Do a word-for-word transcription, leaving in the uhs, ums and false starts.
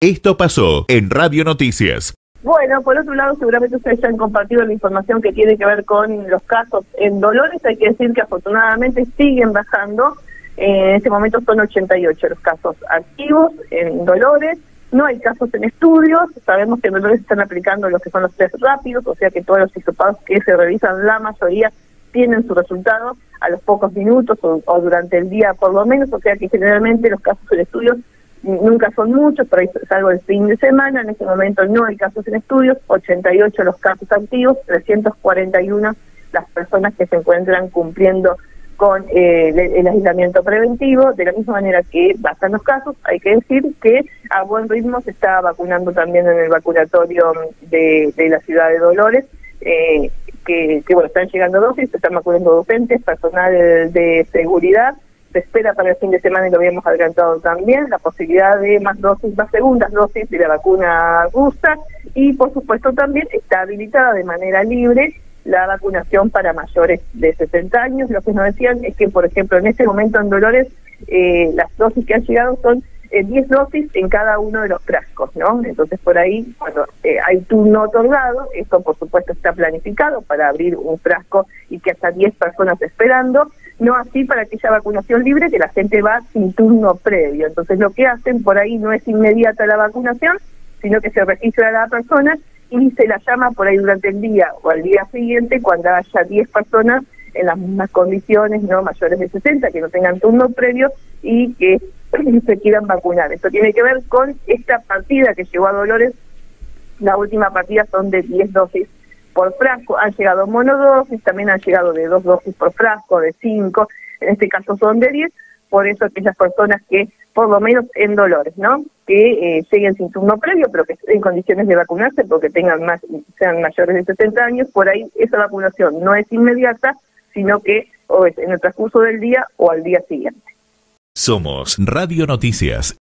Esto pasó en Radio Noticias. Bueno, por otro lado, seguramente ustedes ya han compartido la información que tiene que ver con los casos en Dolores. Hay que decir que afortunadamente siguen bajando. Eh, en este momento son ochenta y ocho los casos activos en Dolores. No hay casos en estudios. Sabemos que en Dolores están aplicando lo que son los test rápidos, o sea que todos los hisopados que se revisan, la mayoría tienen su resultado a los pocos minutos o, o durante el día por lo menos, o sea que generalmente los casos en estudios nunca son muchos, por ahí salvo el fin de semana. En este momento no hay casos en estudios, ochenta y ocho los casos activos, trescientos cuarenta y uno las personas que se encuentran cumpliendo con eh, el, el aislamiento preventivo. De la misma manera que bajan los casos, hay que decir que a buen ritmo se está vacunando también en el vacunatorio de, de la ciudad de Dolores, eh, que, que bueno, están llegando dosis, se están vacunando docentes, personal de seguridad. Se espera para el fin de semana, y lo habíamos adelantado también, la posibilidad de más dosis, más segundas dosis de la vacuna rusa, y por supuesto también está habilitada de manera libre la vacunación para mayores de sesenta años. Lo que nos decían es que, por ejemplo, en este momento en Dolores, eh, las dosis que han llegado son eh, diez dosis en cada uno de los frascos, ¿no? Entonces, por ahí, cuando eh, hay turno otorgado, esto por supuesto está planificado para abrir un frasco y que hasta diez personas esperando. No así para aquella vacunación libre, que la gente va sin turno previo. Entonces lo que hacen por ahí no es inmediata la vacunación, sino que se registra a la persona y se la llama por ahí durante el día o al día siguiente, cuando haya diez personas en las mismas condiciones, no mayores de sesenta, que no tengan turno previo y que se quieran vacunar. Esto tiene que ver con esta partida que llegó a Dolores. La última partida son de diez dosis por frasco. Han llegado monodosis, también han llegado de dos dosis por frasco, de cinco, en este caso son de diez, por eso aquellas personas que, por lo menos en Dolores, ¿no?, que eh, lleguen sin turno previo, pero que estén en condiciones de vacunarse porque tengan más, sean mayores de sesenta años, por ahí esa vacunación no es inmediata, sino que o es en el transcurso del día o al día siguiente. Somos Radio Noticias.